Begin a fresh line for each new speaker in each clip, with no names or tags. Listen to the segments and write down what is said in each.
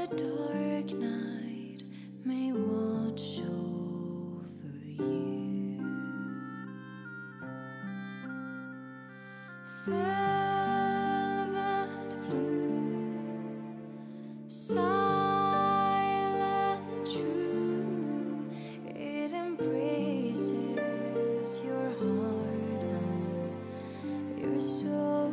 the dark night may watch over you. Velvet blue, silent true, it embraces your heart and your soul.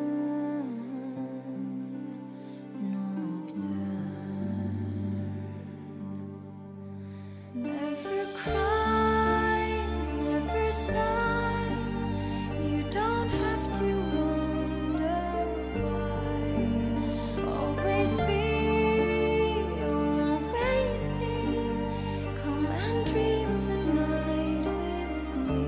Never cry, never sigh. You don't have to wonder why. Always be, always see. Come and dream the night with me.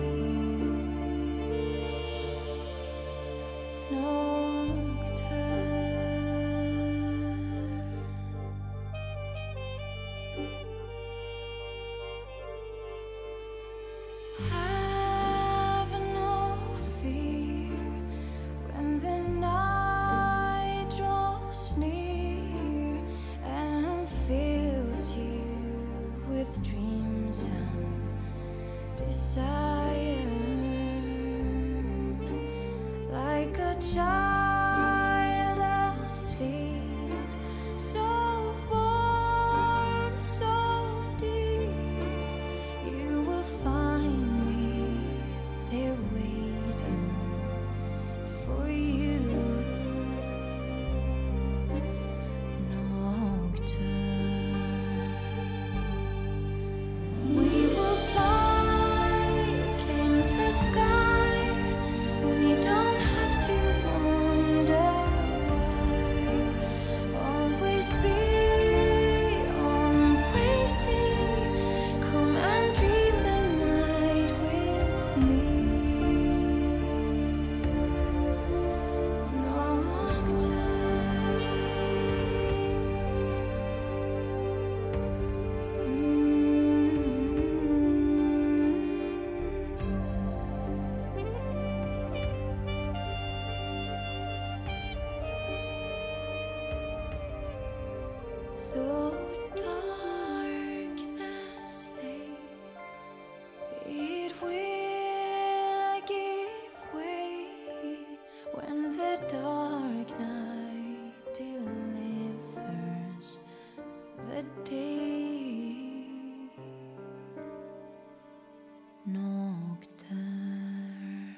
Have no fear when the night draws near and fills you with dreams and desire. Like a child asleep, so warm, so deep, you will find they're waiting for you. Nocturne. We will fly, climb the sky. We don't have to wonder why. Always be, always see. Come and dream the night with me. Though darkness lay, it will give way when the dark night delivers the day. Nocturne.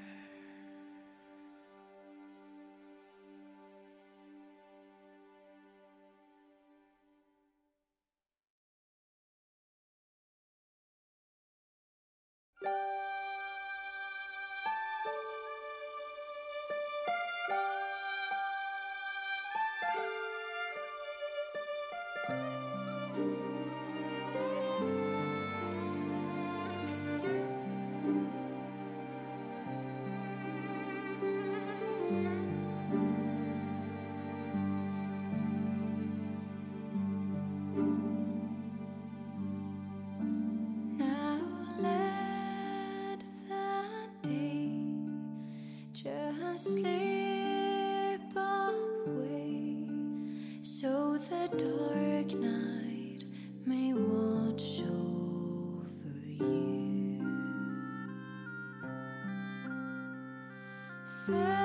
Now let that day just slip away, so the dark night may watch over you.